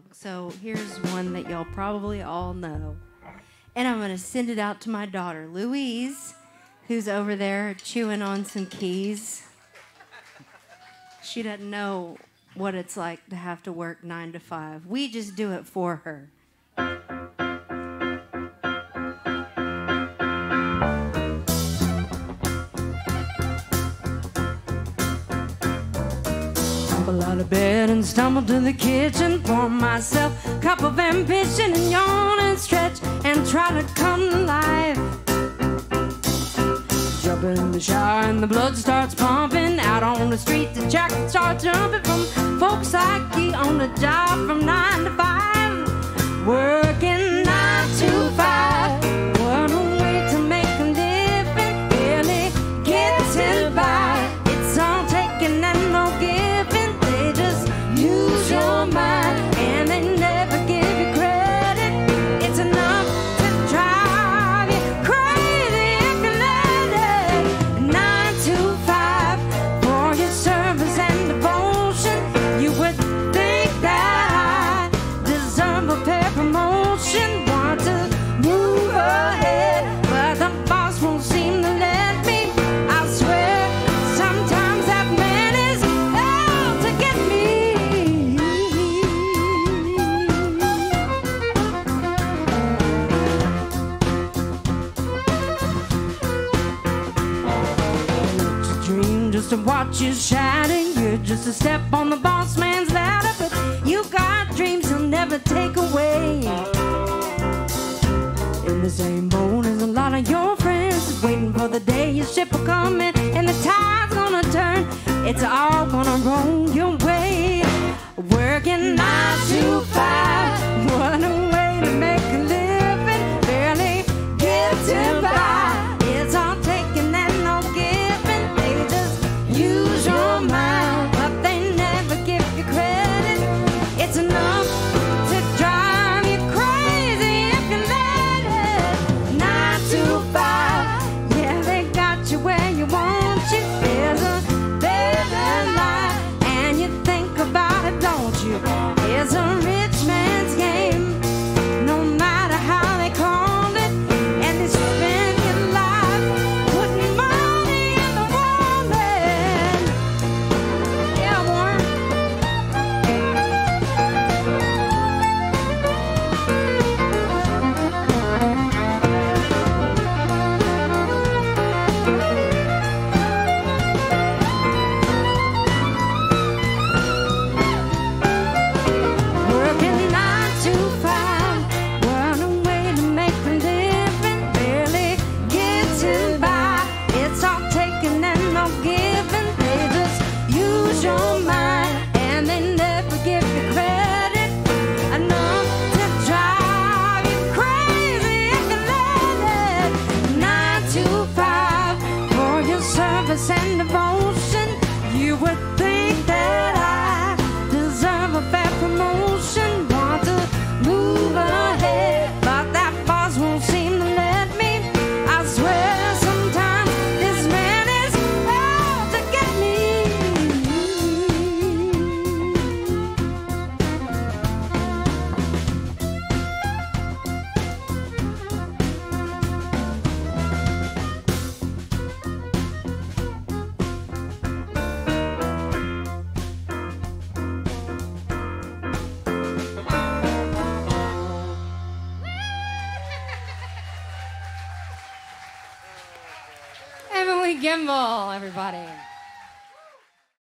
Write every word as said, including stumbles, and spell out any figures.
So here's one that y'all probably all know. And I'm going to send it out to my daughter, Louise, who's over there chewing on some keys. She doesn't know what it's like to have to work nine to five. We just do it for her. Tumble out of bed and stumble to the kitchen, pour myself a cup of ambition and yawn and stretch and try to come to life. Jump in the shower and the blood starts pumping. Out on the street the jacket starts jumping from folks like you on the job from nine to five. Working nine to five. What a way to make a living, barely getting by. It's all taking and no giving. They just use your mind and they never give you credit. It's enough to drive you crazy if you let it. Nine to five for your service and devotion. You would think that I deserve a fair promotion. Want to move ahead, but the boss won't seem to let me. I swear, sometimes that man is out to get me. It's a dream just to watch you shining. You're just a step on the boss man's ladder, but you got dreams he'll never take away. In the same boat as a lot of your friends, just waiting for the day your ship will come in and the tide's gonna turn. It's all gonna roll your way. Working nine to five. What a way to make a living, barely getting by. It's all taking and no giving. They just use your mind, but they never give you credit. It's enough to drive you crazy if you let it. Nine to five, yeah, they got you where you want you. There's a better life, and you think about it, don't you? It's a rich man's game, no matter how they call it. And they spend your life putting money in the wallet. Yeah, Warren. Working nine to five. What a way to make a living, barely getting by. It's all taking and no giving. They just use your mind and they never give you credit. Enough to drive you crazy if you let it. Nine to five for your service and devotion. You would think that I deserve a fair promotion. Want to move ahead, but that boss won't seem to let me. I swear sometimes this man is out to get me. Emily Gimble, everybody.